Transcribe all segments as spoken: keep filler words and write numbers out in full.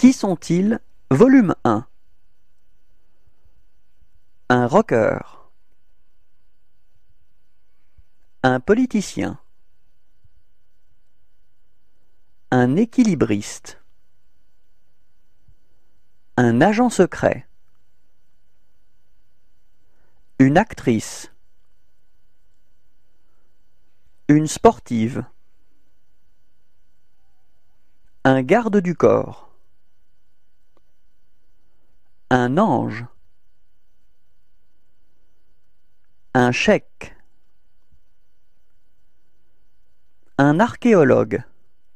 Qui sont-ils? Volume un. Un rocker. Un politicien. Un équilibriste. Un agent secret. Une actrice. Une sportive. Un garde du corps. Un ange. Un chèque. Un archéologue.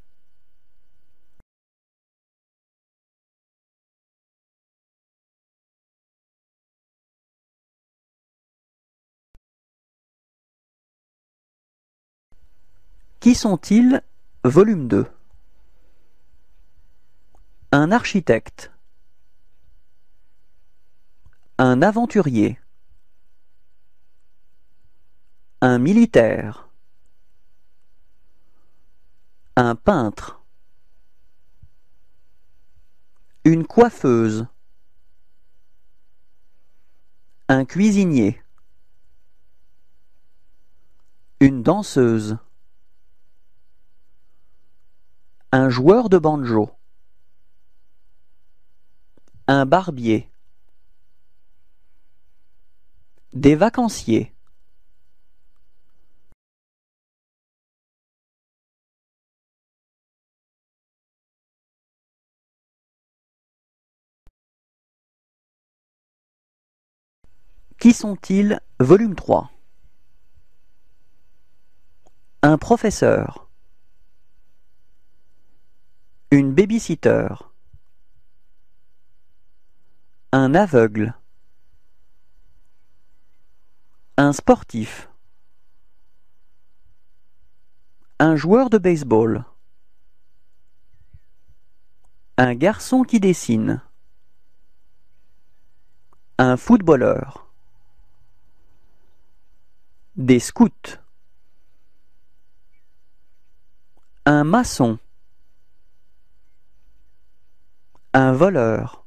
Qui sont-ils? Volume deux. Un architecte. Un aventurier. Un militaire. Un peintre. Une coiffeuse. Un cuisinier. Une danseuse. Un joueur de banjo. Un barbier. Des vacanciers. Qui sont-ils? Volume trois. Un professeur. Une baby-sitter. Un aveugle. Un sportif. Un joueur de baseball. Un garçon qui dessine. Un footballeur. Des scouts. Un maçon. Un voleur.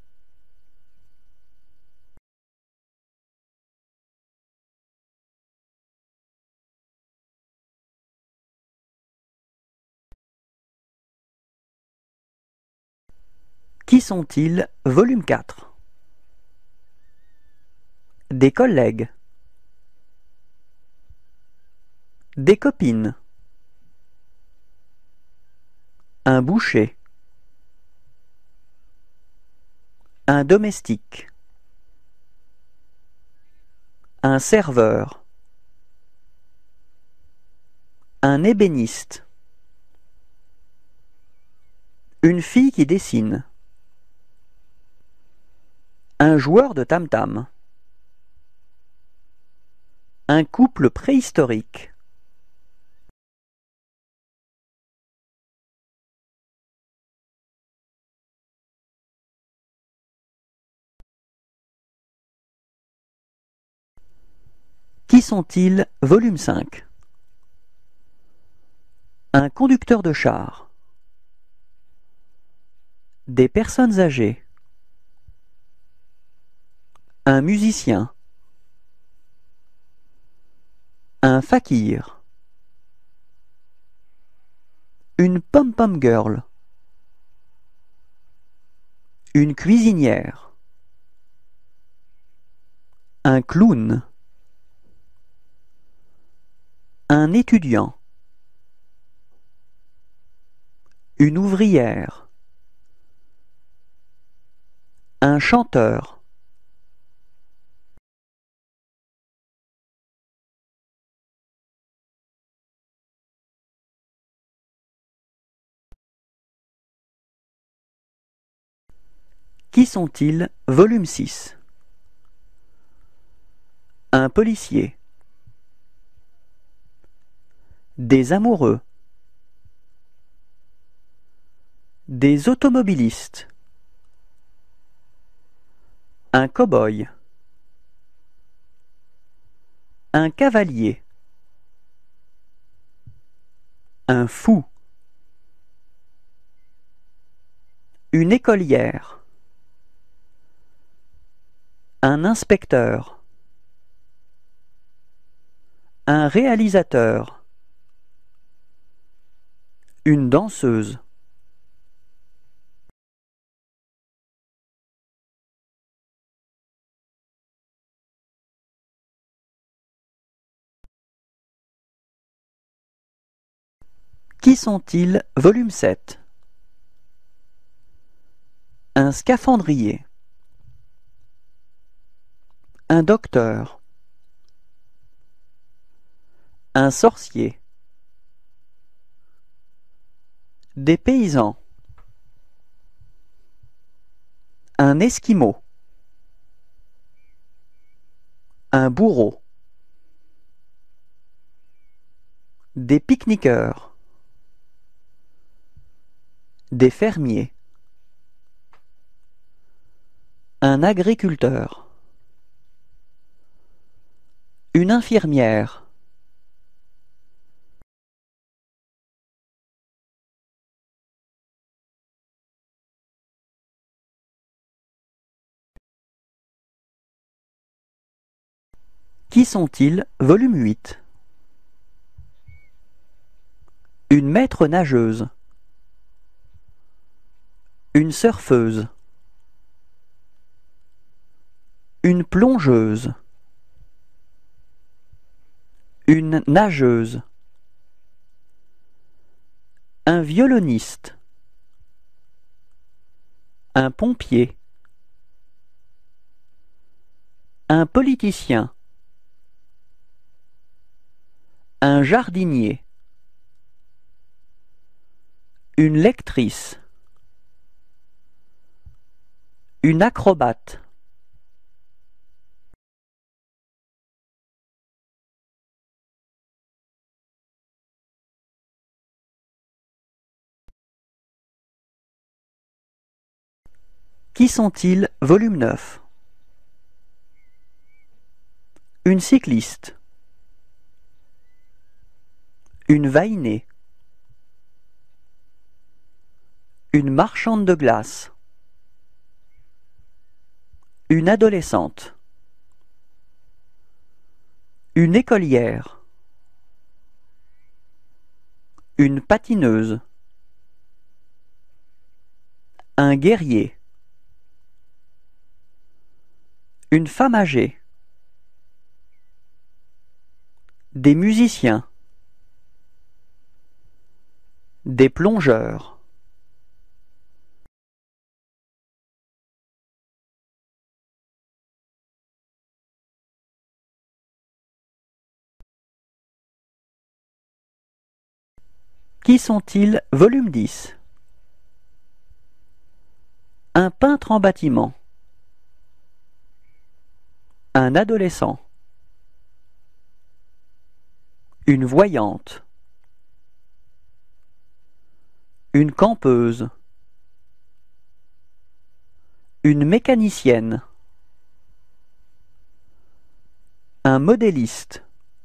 Qui sont-ils? Volume quatre. Des collègues. Des copines. Un boucher. Un domestique. Un serveur. Un ébéniste. Une fille qui dessine. Un joueur de tam-tam. Un couple préhistorique. Qui sont-ils? Volume cinq. Un conducteur de char. Des personnes âgées. Un musicien. Un fakir. Une pom-pom girl. Une cuisinière. Un clown. Un étudiant. Une ouvrière. Un chanteur. Qui sont-ils? Volume six. Un policier. Des amoureux. Des automobilistes. Un cow-boy. Un cavalier. Un fou. Une écolière. Un inspecteur. Un réalisateur. Une danseuse. Qui sont-ils? Volume sept. Un scaphandrier. Un docteur. Un sorcier. Des paysans. Un esquimau. Un bourreau. Des pique-niqueurs. Des fermiers. Un agriculteur. Une infirmière. Qui sont-ils? Volume huit. Une maître nageuse. Une surfeuse. Une plongeuse. Une nageuse. Un violoniste. Un pompier. Un politicien. Un jardinier. Une lectrice. Une acrobate. Qui sont-ils? Volume neuf. Une cycliste. Une vainée. Une marchande de glace. Une adolescente. Une écolière. Une patineuse. Un guerrier. Une femme âgée. Des musiciens. Des plongeurs. Qui sont-ils? Volume dix. Un peintre en bâtiment. Un adolescent. Une voyante. Une campeuse. Une mécanicienne. Un modéliste.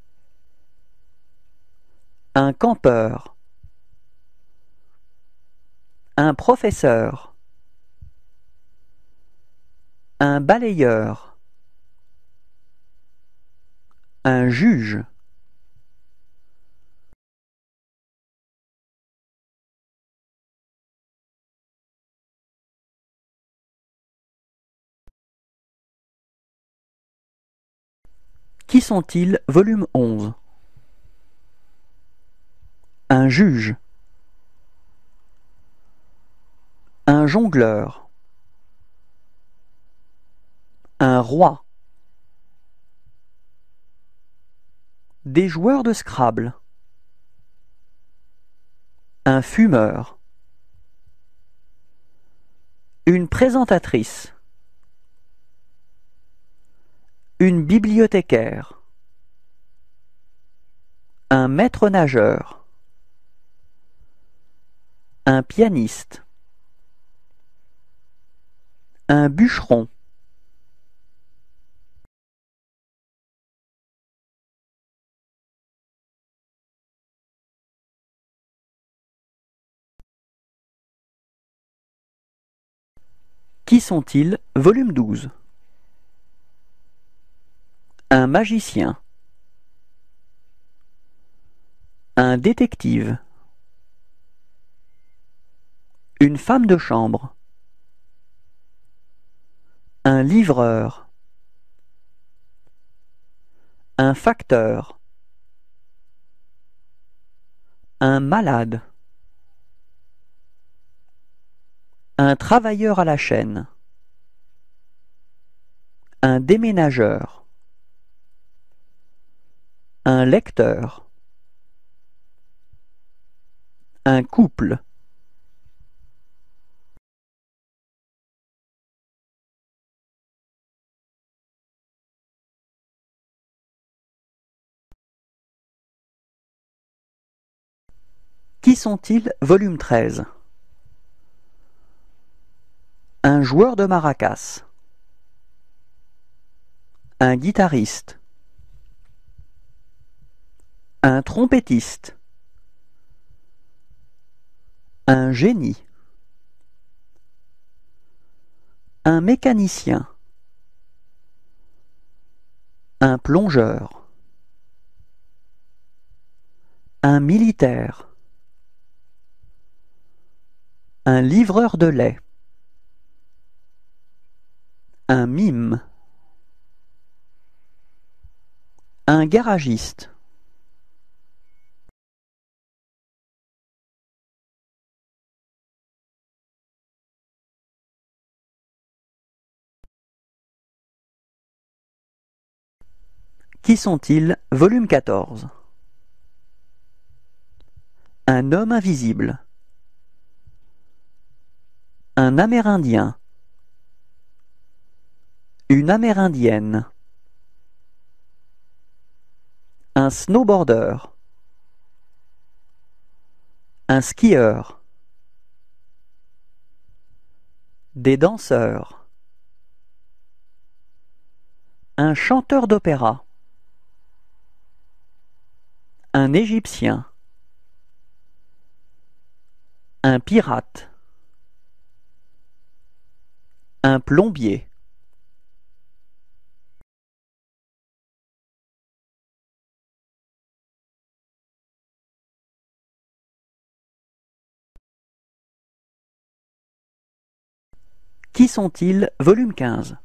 Un campeur. Un professeur. Un balayeur. Un juge. Qui sont-ils? Volume onze. Un juge. Un jongleur. Un roi. Des joueurs de Scrabble. Un fumeur. Une présentatrice. Une bibliothécaire. Un maître nageur. Un pianiste. Un bûcheron. Qui sont-ils? Volume douze. Un magicien. Un détective. Une femme de chambre. Un livreur. Un facteur. Un malade. Un travailleur à la chaîne. Un déménageur. Un lecteur. Un couple. Qui sont-ils? Volume treize. Un joueur de maracas. Un guitariste. Un trompettiste. Un génie. Un mécanicien. Un plongeur. Un militaire. Un livreur de lait. Un mime. Un garagiste. Qui sont-ils? Volume quatorze. Un homme invisible. Un Amérindien. Une Amérindienne. Un snowboarder. Un skieur. Des danseurs. Un chanteur d'opéra. Un Égyptien. Un pirate. Un plombier. Qui sont-ils? Volume quinze.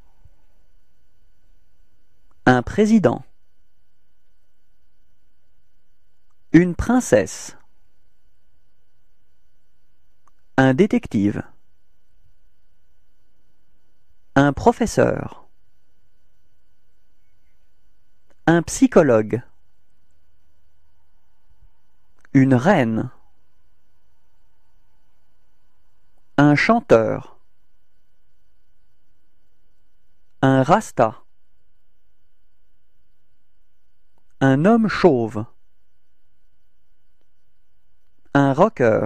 Un président. Une princesse. Un détective. Un professeur. Un psychologue. Une reine. Un chanteur. Un rasta. Un homme chauve. Un rocker.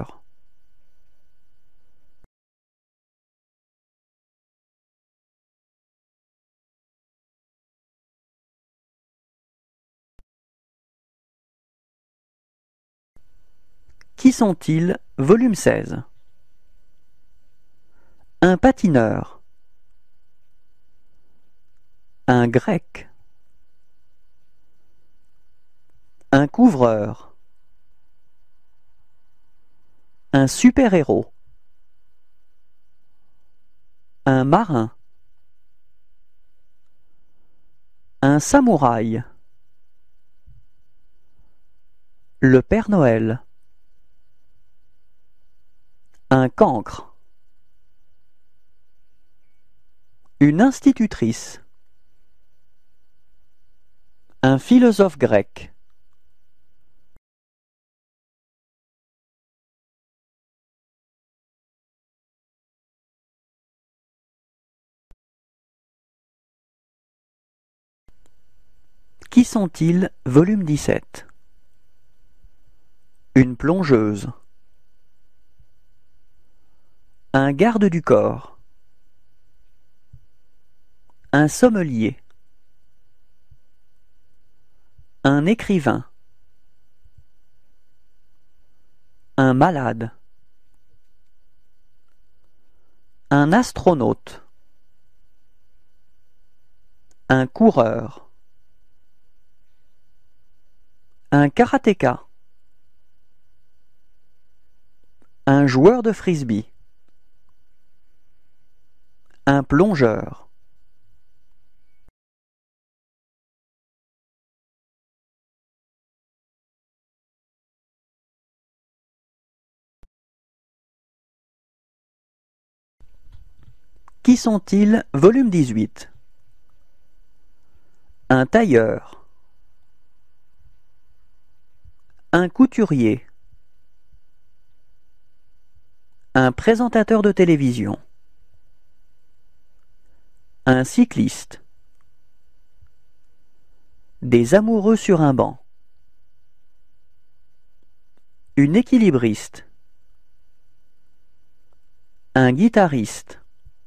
Qui sont-ils? Volume seize. Un patineur. Un grec. Un couvreur. Un super-héros. Un marin. Un samouraï. Le Père Noël. Un cancre. Une institutrice. Un philosophe grec. Qui sont-ils? Volume dix-sept. Une plongeuse. Un garde du corps. Un sommelier. Un écrivain. Un malade. Un astronaute. Un coureur. Un karatéka. Un joueur de frisbee. Un plongeur. Qui sont-ils? Volume dix-huit. Un tailleur. Un couturier. Un présentateur de télévision. Un cycliste. Des amoureux sur un banc. Une équilibriste. Un guitariste.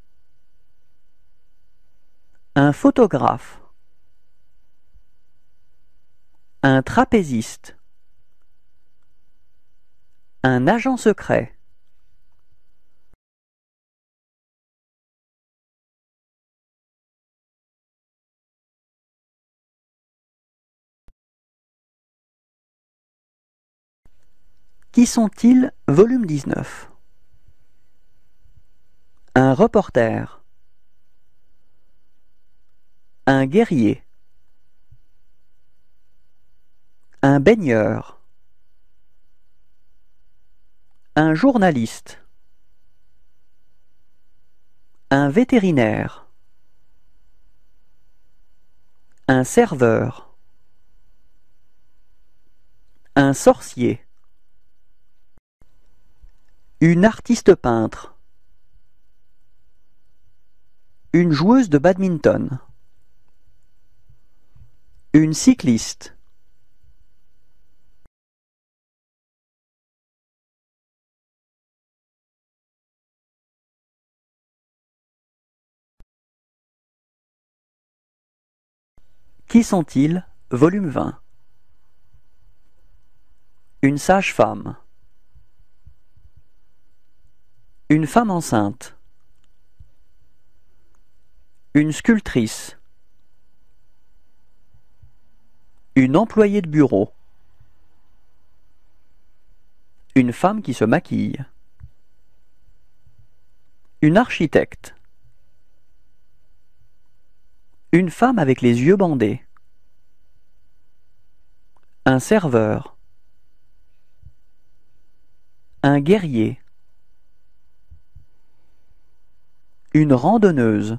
Un photographe. Un trapéziste. Un agent secret. Qui sont-ils? Volume dix-neuf. Un reporter. Un guerrier. Un baigneur. Un journaliste. Un vétérinaire. Un serveur. Un sorcier. Une artiste peintre. Une joueuse de badminton. Une cycliste. Qui sont-ils? Volume vingt. Une sage-femme. Une femme enceinte. Une sculptrice. Une employée de bureau. Une femme qui se maquille. Une architecte. Une femme avec les yeux bandés. Un serveur. Un guerrier. Une randonneuse.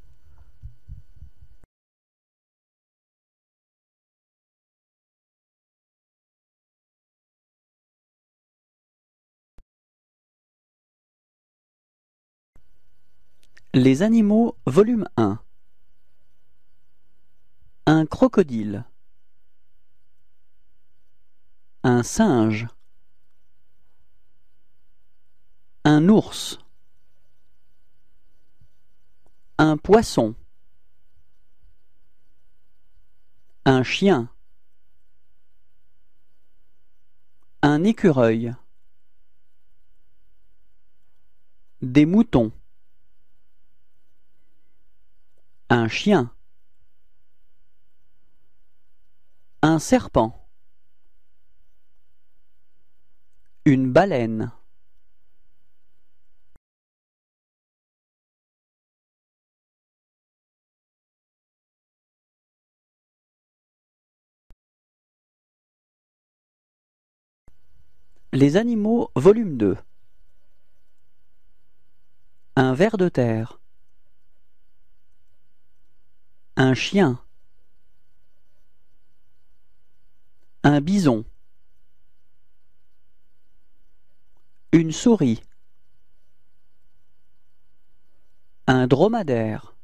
Les animaux, volume un. Un crocodile. Un singe. Un ours. Un poisson. Un chien. Un écureuil. Des moutons. Un chien. Un serpent. Une baleine. Les animaux, volume deux. Un ver de terre. Un chien. Un bison. Une souris. Un dromadaire.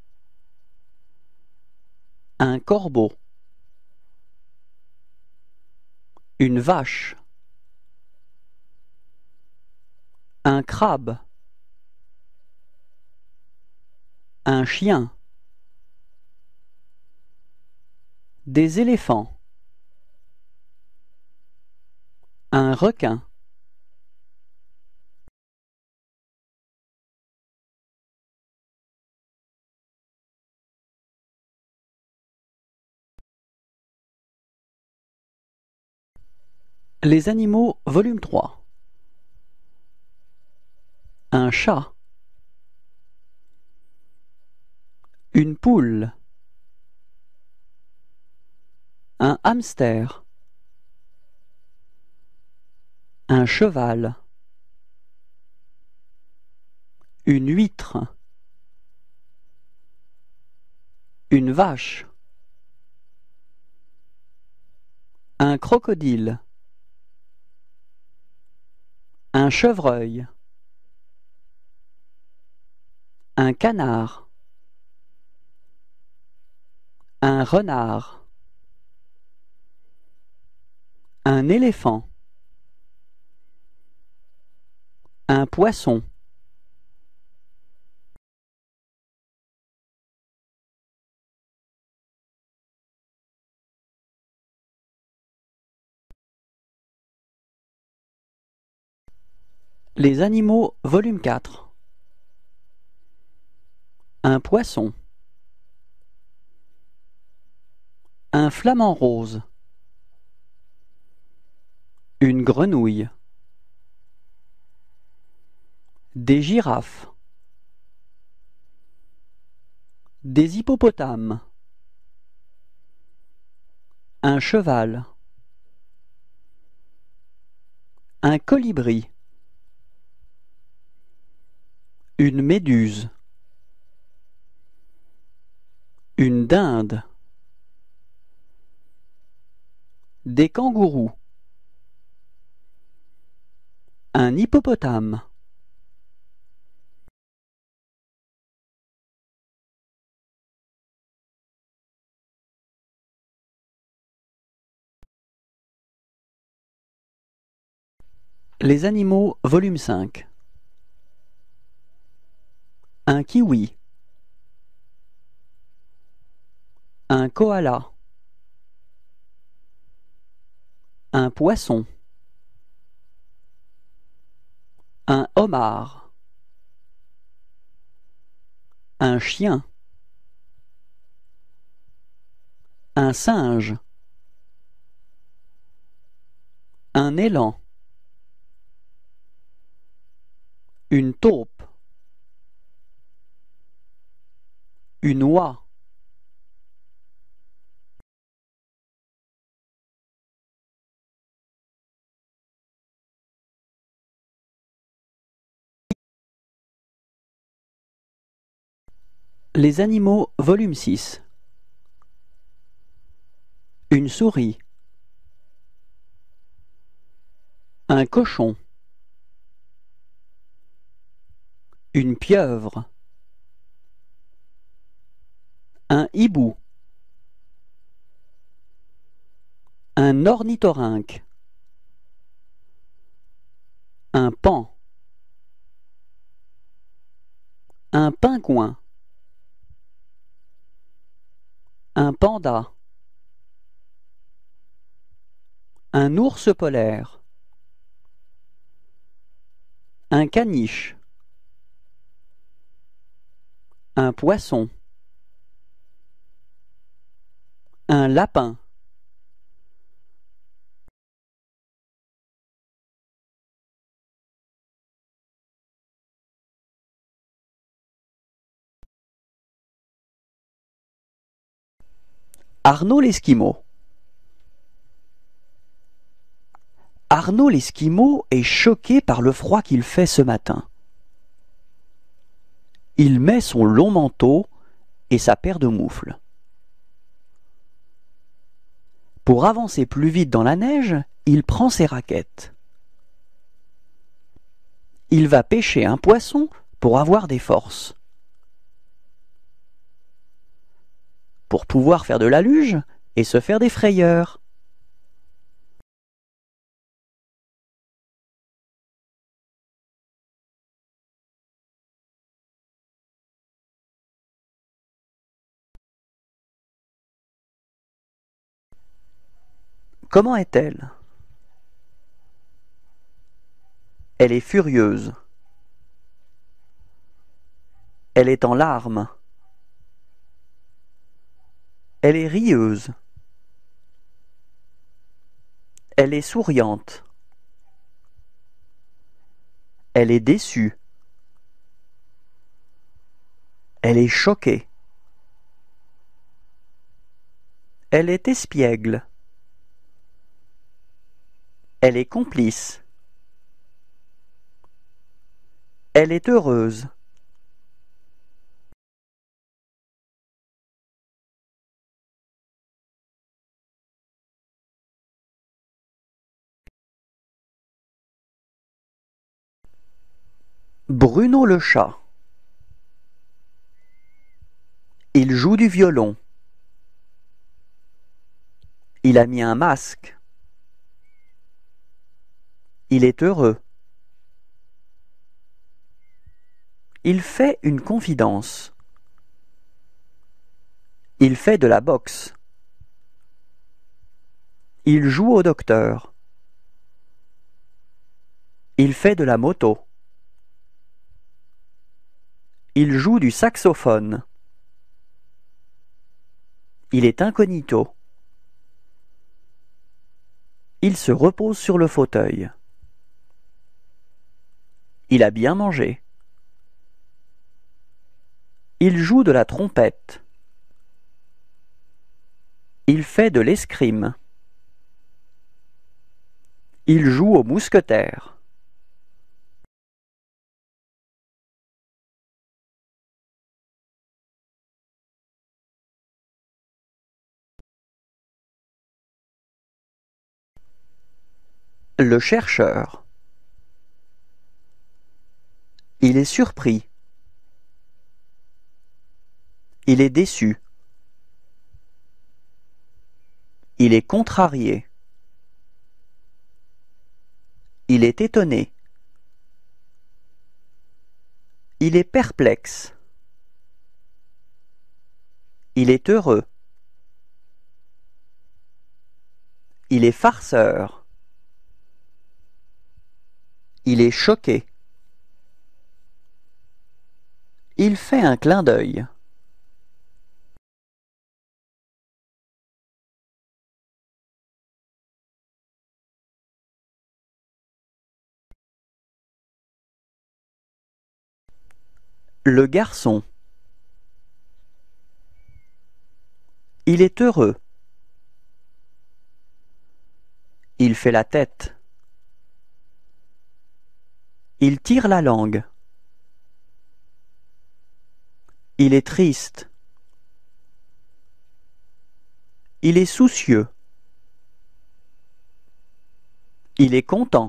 Un corbeau. Une vache. Un crabe. Un chien. Des éléphants. Un requin. Les animaux, volume trois. Un chat. Une poule. Un hamster. Un cheval. Une huître. Une vache. Un crocodile. Un chevreuil. Un canard. Un renard. Un éléphant. Un poisson. Les animaux, volume quatre. Un poisson. Un flamant rose. Une grenouille. Des girafes. Des hippopotames. Un cheval. Un colibri. Une méduse. Une dinde. Des kangourous. Un hippopotame. Les animaux, volume cinq. Un kiwi. Un koala. Un poisson. Un homard. Un chien. Un singe. Un élan. Une taupe. Une oie. Les animaux, volume six. Une souris. Un cochon. Une pieuvre. Un hibou. Un ornithorynque. Un paon. Un pingouin. Un panda. Un ours polaire. Un caniche. Un poisson. Un lapin. Arnaud l'Esquimau. Arnaud l'Esquimau est choqué par le froid qu'il fait ce matin. Il met son long manteau et sa paire de moufles. Pour avancer plus vite dans la neige, il prend ses raquettes. Il va pêcher un poisson pour avoir des forces. Pour pouvoir faire de la luge et se faire des frayeurs. Comment est-elle? Elle est furieuse. Elle est en larmes. Elle est rieuse. Elle est souriante. Elle est déçue. Elle est choquée. Elle est espiègle. Elle est complice. Elle est heureuse. Bruno le chat. Il joue du violon. Il a mis un masque. Il est heureux. Il fait une confidence. Il fait de la boxe. Il joue au docteur. Il fait de la moto. Il joue du saxophone. Il est incognito. Il se repose sur le fauteuil. Il a bien mangé. Il joue de la trompette. Il fait de l'escrime. Il joue au mousquetaire. Le chercheur. Il est surpris. Il est déçu. Il est contrarié. Il est étonné. Il est perplexe. Il est heureux. Il est farceur. Il est choqué. Il fait un clin d'œil. Le garçon. Il est heureux. Il fait la tête. Il tire la langue. Il est triste. Il est soucieux. Il est content.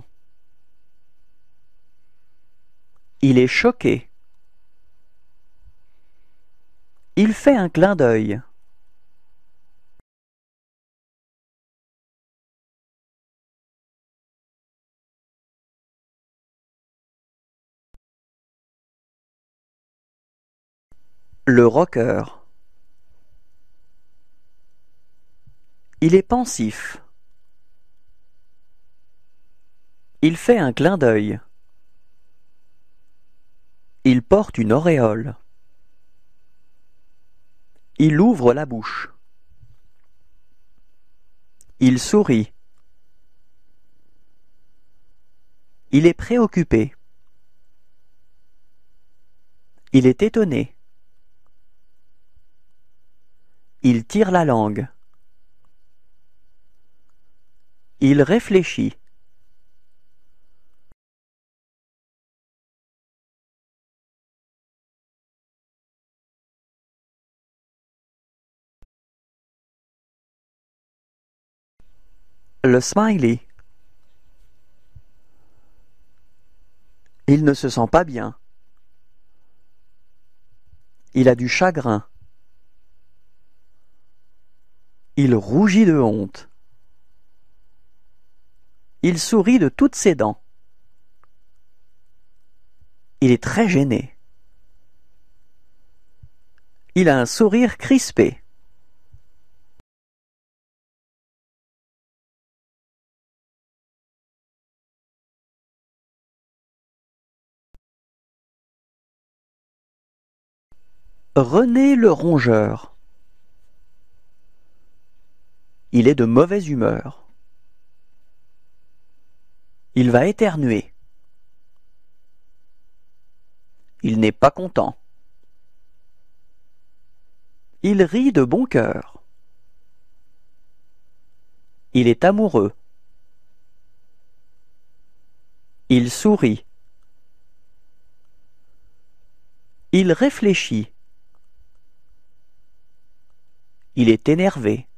Il est choqué. Il fait un clin d'œil. Le rocker. Il est pensif. Il fait un clin d'œil. Il porte une auréole. Il ouvre la bouche. Il sourit. Il est préoccupé. Il est étonné. Il tire la langue. Il réfléchit. Le smiley. Il ne se sent pas bien. Il a du chagrin. Il rougit de honte. Il sourit de toutes ses dents. Il est très gêné. Il a un sourire crispé. René le rongeur. Il est de mauvaise humeur. Il va éternuer. Il n'est pas content. Il rit de bon cœur. Il est amoureux. Il sourit. Il réfléchit. Il est énervé.